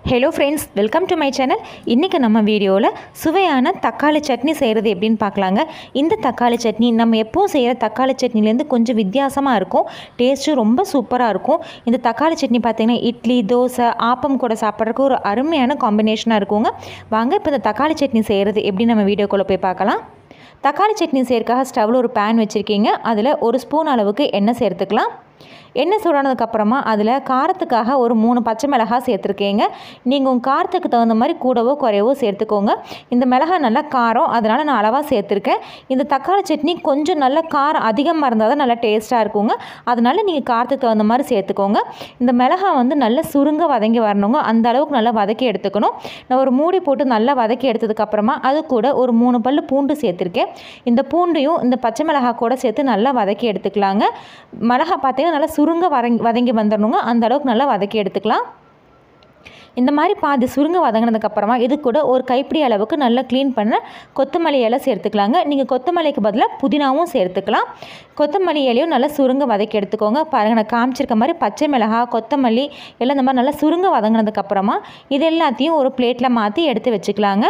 Hello friends, welcome to my channel. இன்றைக்கி நம்ம வீடியோவில் சுவையான தக்காளி சட்னி செய்கிறது எப்படின்னு பார்க்கலாங்க. இந்த தக்காளி சட்னி நம்ம எப்போவும் செய்கிற தக்காளி சட்னிலேருந்து கொஞ்சம் வித்தியாசமாக இருக்கும். டேஸ்ட்டும் ரொம்ப சூப்பராக இருக்கும். இந்த தக்காளி சட்னி பார்த்திங்கன்னா இட்லி, தோசை, ஆப்பம் கூட சாப்பிட்றதுக்கு ஒரு அருமையான காம்பினேஷனாக இருக்குங்க. வாங்க இப்போ இந்த தக்காளி சட்னி செய்கிறது எப்படி நம்ம வீடியோக்குள்ளே போய் பார்க்கலாம். தக்காளி சட்னி செய்யறதுக்காக ஸ்டவ்வில் ஒரு பேன் வச்சுருக்கீங்க. அதில் 1 ஸ்பூன் அளவுக்கு எண்ணெய் சேர்த்துக்கலாம். எண்ணெய் சூடானதுக்கப்புறமா அதில் காரத்துக்காக ஒரு 3 பச்சை மிளகாய் சேர்த்துருக்கீங்க. நீங்கள் உங்கள் காரத்துக்கு தகுந்த மாதிரி கூடவோ குறையவோ சேர்த்துக்கோங்க. இந்த மிளகாய் நல்லா காரம், அதனால் நான் அளவாக சேர்த்துருக்கேன். இந்த தக்காளி சட்னி கொஞ்சம் நல்ல காரம் அதிகமாக இருந்தால் தான் நல்லா டேஸ்ட்டாக இருக்குங்க. அதனால் நீங்கள் காரத்துக்கு தகுந்த மாதிரி சேர்த்துக்கோங்க. இந்த மிளகாய் வந்து நல்லா சுருங்க வதங்கி வரணுங்க. அந்த அளவுக்கு நல்லா வதக்கி எடுத்துக்கணும். நான் ஒரு மூடி போட்டு நல்லா வதக்கி எடுத்ததுக்கப்புறமா அது கூட ஒரு 3 பல்லு பூண்டு சேர்த்துருக்கேன். இந்த பூண்டையும் இந்த பச்சை மிளகாய் கூட சேர்த்து நல்லா வதக்கி எடுத்துக்கலாங்க. மிளகாய் பார்த்தீங்கன்னா நல்லா சுருங்க வதங்கி வந்துடணுங்க. அந்த அளவுக்கு நல்லா வதக்கி எடுத்துக்கலாம். இந்த மாதிரி பாதி சுருங்க வதங்கினதுக்கப்புறமா இது கூட ஒரு கைப்பிடி அளவுக்கு நல்லா க்ளீன் பண்ண கொத்தமல்லி இலை சேர்த்துக்கலாங்க. நீங்கள் கொத்தமல்லிக்கு பதிலாக புதினாவும் சேர்த்துக்கலாம். கொத்தமல்லி இலையும் நல்லா சுருங்க வதக்கி எடுத்துக்கோங்க. பாருங்கள், நான் காமிச்சிருக்க மாதிரி பச்சை மிளகாய், கொத்தமல்லி எல்லாம் இந்த மாதிரி நல்லா சுருங்க வதங்கினதுக்கப்புறமா இது எல்லாத்தையும் ஒரு பிளேட்டில் மாற்றி எடுத்து வச்சுக்கலாங்க.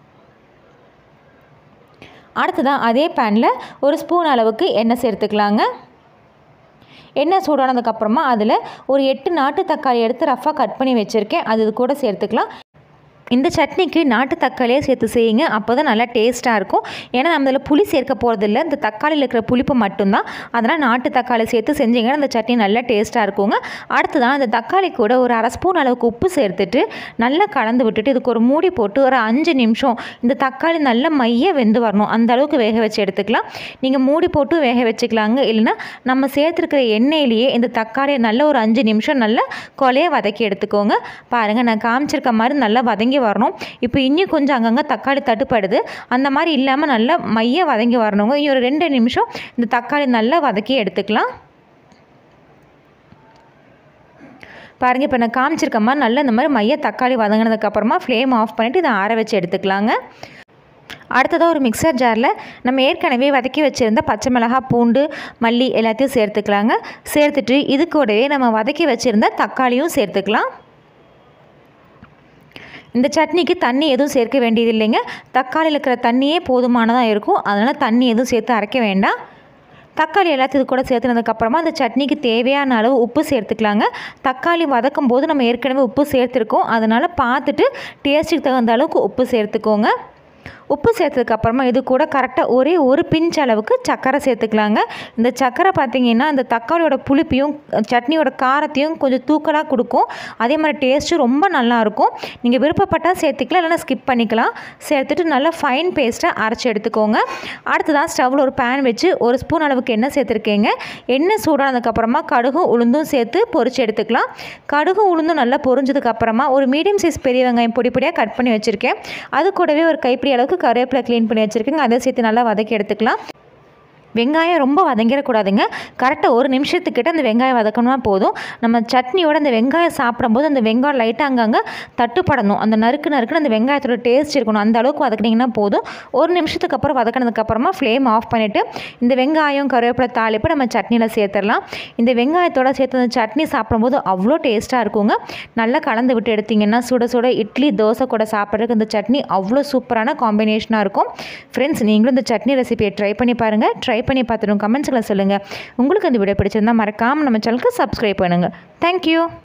அடுத்ததான் அதே பேனில் 1 ஸ்பூன் அளவுக்கு எண்ணெய் சேர்த்துக்கலாங்க. எண்ணெய் சூடானதுக்கப்புறமா அதில் ஒரு 8 நாட்டு தக்காளி எடுத்து ரஃபாக கட் பண்ணி வச்சுருக்கேன். அது கூட சேர்த்துக்கலாம். இந்த சட்னிக்கு நாட்டு தக்காளியே சேர்த்து செய்யுங்க. அப்போ தான் நல்லா டேஸ்ட்டாக இருக்கும். ஏன்னா நம்ம இதில் புளி சேர்க்க போகிறதில்ல, இந்த தக்காளியில் இருக்கிற புளிப்பு மட்டும்தான். அதனால் நாட்டு தக்காளி சேர்த்து செஞ்சிங்கன்னா இந்த சட்னி நல்லா டேஸ்ட்டாக இருக்குங்க. அடுத்ததான் அந்த தக்காளி கூட ஒரு 1/2 ஸ்பூன் அளவுக்கு உப்பு சேர்த்துட்டு நல்லா கலந்து விட்டுட்டு இதுக்கு ஒரு மூடி போட்டு ஒரு 5 நிமிஷம் இந்த தக்காளி நல்லா மைய வெந்து வரணும். அந்த அளவுக்கு வேக வச்சு எடுத்துக்கலாம். நீங்கள் மூடி போட்டு வேக வச்சுக்கலாங்க. இல்லைன்னா நம்ம சேர்த்துருக்கிற எண்ணெயிலேயே இந்த தக்காளியை நல்லா ஒரு 5 நிமிஷம் நல்லா கொலையை வதக்கி எடுத்துக்கோங்க. பாருங்கள், நான் காமிச்சிருக்க மாதிரி நல்லா வதங்கி வரணும். இப்போ இன்னும் கொஞ்சம் அங்கங்கே தக்காளி தட்டுப்படுது. அந்த மாதிரி இல்லாமல் நல்லா மைய வதங்கி வரணுங்க. இன்னும் ஒரு 2 நிமிஷம் இந்த தக்காளி நல்லா வதக்கி எடுத்துக்கலாம். பாருங்கள், இப்போ நான் காமிச்சிருக்க மாதிரி நல்லா இந்த மாதிரி மைய தக்காளி வதங்கினதுக்கப்புறமா ஃப்ளேம் ஆஃப் பண்ணிவிட்டு இதை ஆற வச்சு எடுத்துக்கலாங்க. அடுத்ததாக ஒரு மிக்சர் ஜாரில் நம்ம ஏற்கனவே வதக்கி வச்சுருந்த பச்சை மிளகாய், பூண்டு, மல்லி எல்லாத்தையும் சேர்த்துக்கலாங்க. சேர்த்துட்டு இது கூடவே நம்ம வதக்கி வச்சுருந்த தக்காளியும் சேர்த்துக்கலாம். இந்த சட்னிக்கு தண்ணி எதுவும் சேர்க்க வேண்டியது இல்லைங்க. தக்காளியில் இருக்கிற தண்ணியே போதுமானதாக இருக்கும். அதனால் தண்ணி எதுவும் சேர்த்து அரைக்க வேண்டாம். தக்காளி எல்லாத்தையும் கூட சேர்த்துனதுக்கப்புறமா அந்த சட்னிக்கு தேவையான அளவு உப்பு சேர்த்துக்கலாங்க. தக்காளி வதக்கும் போது நம்ம ஏற்கனவே உப்பு சேர்த்துருக்கோம். அதனால் பார்த்துட்டு டேஸ்ட்டுக்கு தகுந்த அளவுக்கு உப்பு சேர்த்துக்கோங்க. உப்பு சேர்த்ததுக்கப்புறமா இது கூட கரெக்டாக ஒரே ஒரு பிஞ்ச் அளவுக்கு சர்க்கரை சேர்த்துக்கலாங்க. இந்த சர்க்கரை பார்த்திங்கன்னா இந்த தக்காளியோட புளிப்பையும் சட்னியோட காரத்தையும் கொஞ்சம் தூக்கலாக கொடுக்கும். அதே மாதிரி டேஸ்ட்டும் ரொம்ப நல்லாயிருக்கும். நீங்கள் விருப்பப்பட்டால் சேர்த்துக்கலாம், இல்லைனா ஸ்கிப் பண்ணிக்கலாம். சேர்த்துட்டு நல்லா ஃபைன் பேஸ்ட்டாக அரைச்சி எடுத்துக்கோங்க. அடுத்ததான் ஸ்டவ்வில் ஒரு பேன் வச்சு 1 ஸ்பூன் அளவுக்கு எண்ணெய் சேர்த்துருக்கேங்க. எண்ணெய் சூடானதுக்கப்புறமா கடுகும் உளுந்தும் சேர்த்து பொரிச்சு எடுத்துக்கலாம். கடுகும் உளுந்தும் நல்லா பொரிஞ்சதுக்கப்புறமா ஒரு மீடியம் சைஸ் பெரிய வெங்காயம் பொடி பொடியாக கட் பண்ணி வச்சுருக்கேன். அது கூடவே ஒரு கைப்பிடி அளவுக்கு கருவேப்பிலை க்ளீன் பண்ணி வச்சுருக்கேங்க. அதை சேர்த்து நல்லா வதக்கி எடுத்துக்கலாம். வெங்காயம் ரொம்ப வதங்கிடக்கூடாதுங்க. கரெக்டாக 1 நிமிஷத்துக்கிட்ட அந்த வெங்காயம் வதக்கணும்னா போதும். நம்ம சட்னியோட அந்த வெங்காயம் சாப்பிடும்போது அந்த வெங்காயம் லைட்டாக அங்கங்கே தட்டுப்படணும். அந்த நறுக்குன்னு அந்த வெங்காயத்தோட டேஸ்ட் இருக்கணும். அந்த அளவுக்கு வதக்கினீங்கன்னா போதும். 1 நிமிஷத்துக்கு அப்புறம் வதக்கினதுக்கப்புறமா ஃப்ளேம் ஆஃப் பண்ணிவிட்டு இந்த வெங்காயம், கருவேப்பிலை தாளிப்பு நம்ம சட்னியில் சேர்த்துடலாம். இந்த வெங்காயத்தோட சேர்த்து அந்த சட்னி சாப்பிடும்போது அவ்வளோ டேஸ்ட்டாக இருக்குங்க. நல்லா கலந்து விட்டு எடுத்திங்கன்னா சுட சுட இட்லி, தோசை கூட சாப்பிட்றதுக்கு இந்த சட்னி அவ்வளோ சூப்பரான காம்பினேஷனாக இருக்கும். ஃப்ரெண்ட்ஸ், நீங்களும் இந்த சட்னி ரெசிபியை ட்ரை பண்ணி பாருங்கள். ட்ரை பண்ணி பார்த்துட்டு கமெண்ட்ஸில் சொல்லுங்கள். உங்களுக்கு இந்த வீடியோ பிடிச்சிருந்தால் மறக்காமல் நம்ம சேனலுக்கு சப்ஸ்கிரைப் பண்ணுங்கள். தேங்க்யூ.